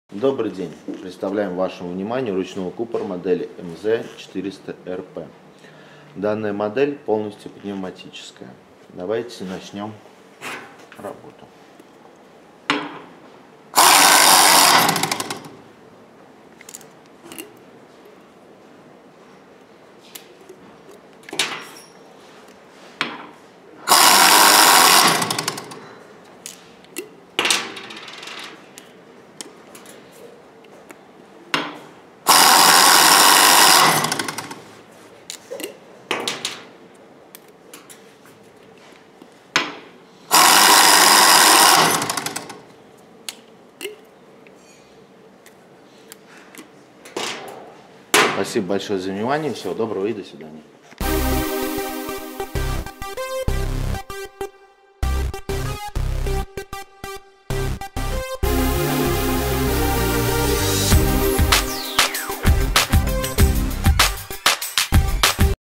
Добрый день! Представляем вашему вниманию ручного купора модели МЗ-400РП. Данная модель полностью пневматическая. Давайте начнем работу. Спасибо большое за внимание. Всего доброго и до свидания.